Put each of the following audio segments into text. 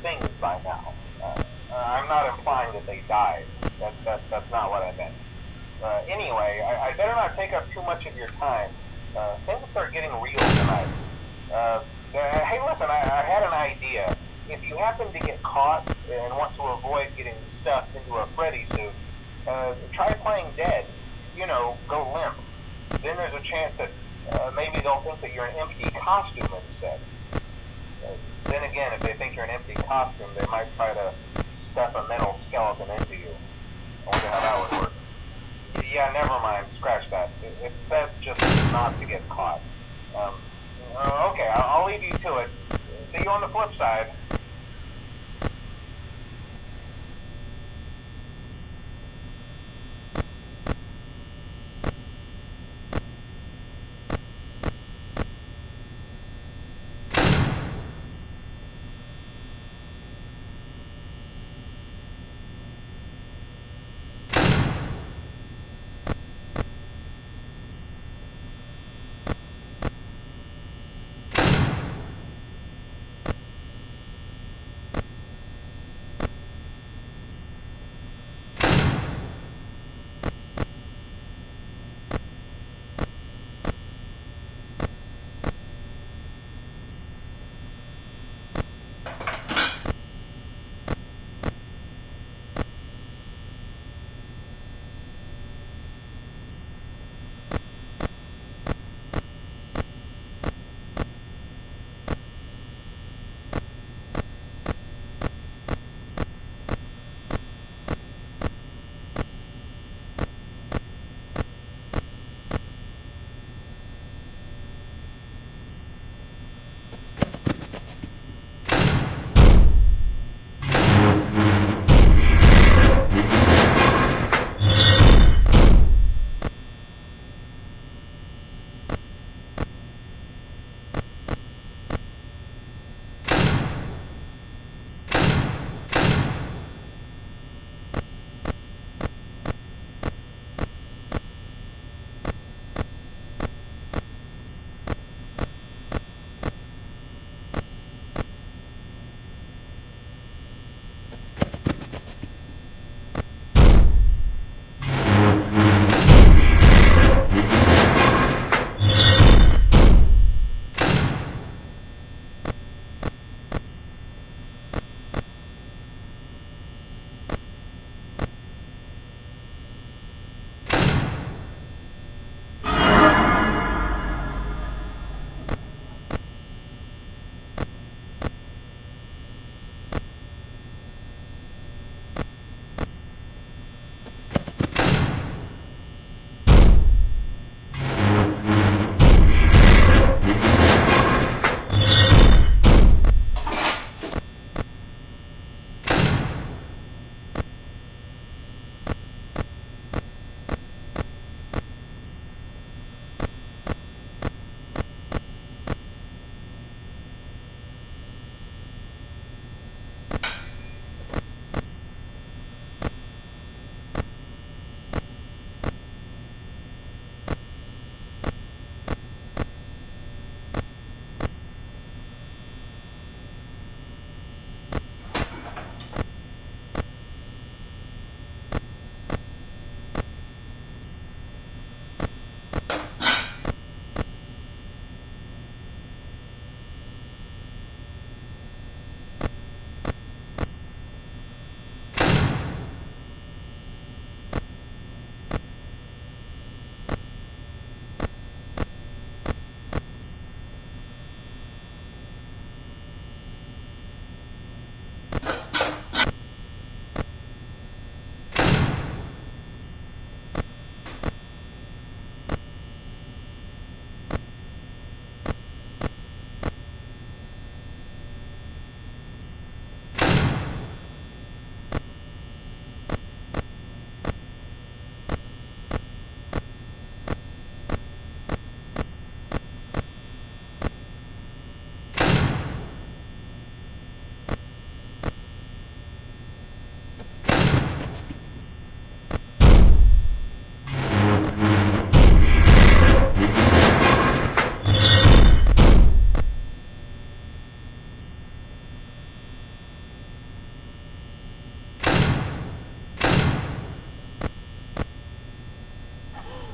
things by now. I'm not implying that they died. That's not what I meant. Anyway, I better not take up too much of your time. Things start getting real tonight. Hey, listen, I had an idea. If you happen to get caught and want to avoid getting stuffed into a Freddy suit, try playing dead. You know, go limp. Then there's a chance that maybe they'll think that you're an empty costume instead. Then again, if they think you're an empty costume, they might try to stuff a metal skeleton into you. I wonder how that would work. Yeah, never mind. Scratch that. It's best just not to get caught. Okay, I'll leave you to it. See you on the flip side.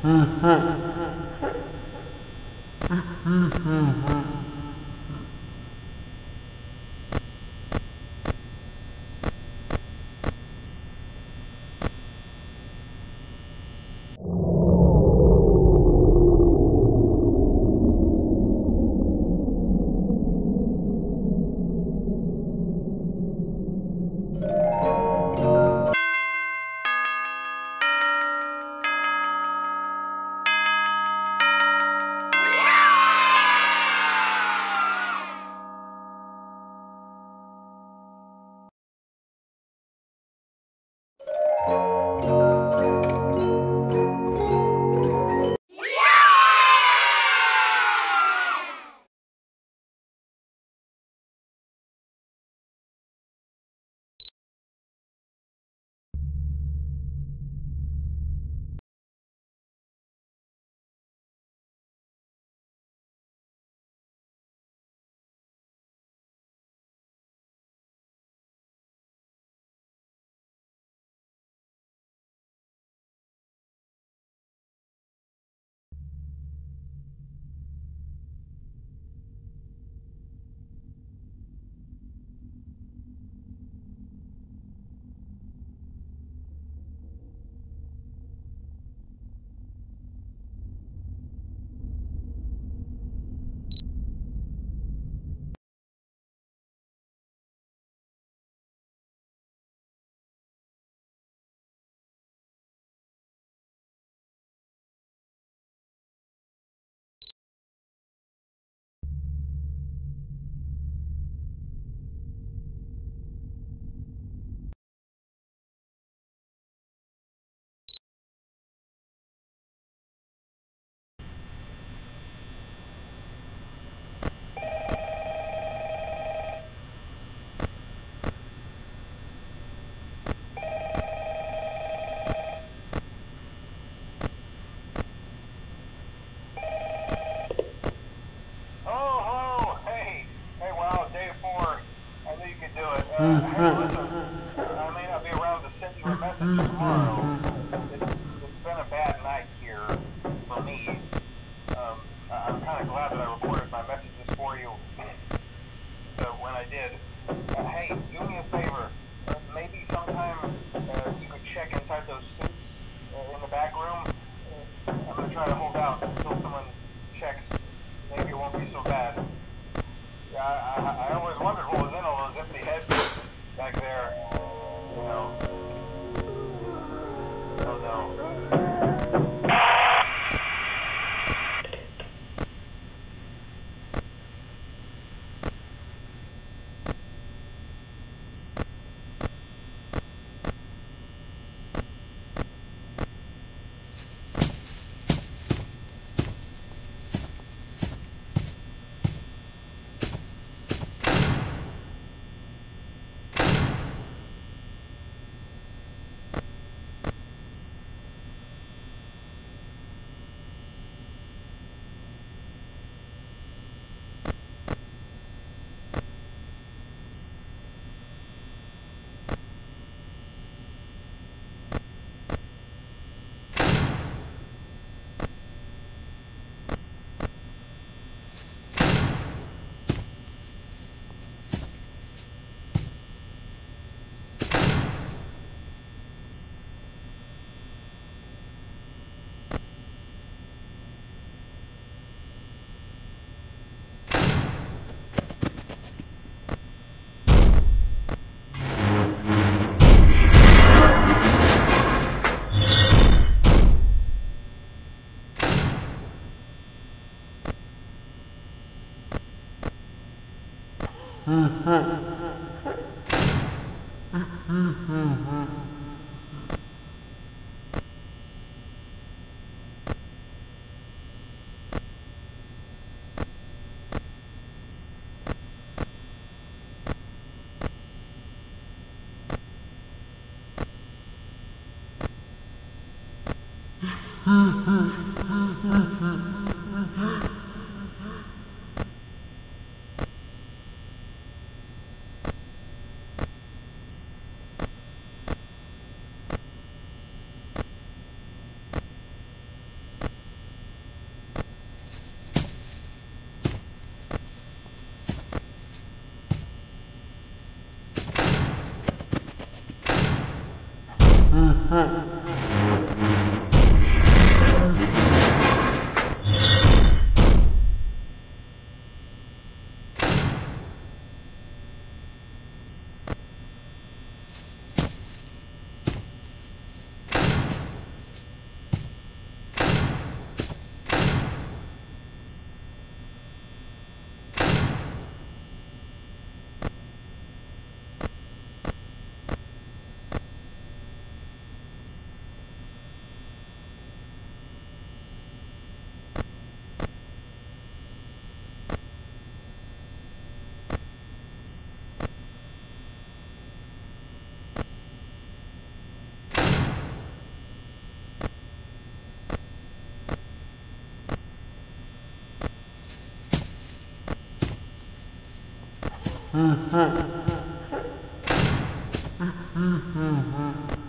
Hey, listen, I may not be around to send you a message tomorrow. It's been a bad night here for me. I'm kind of glad that I recorded my messages for you when I did. Hey, do me a favor. Maybe sometime you could check inside those suits in the back room. I'm going to try to hold out until someone checks. Maybe it won't be so bad. I always wondered what was in all those empty heads back there. You know. Oh no. Mm-hmm.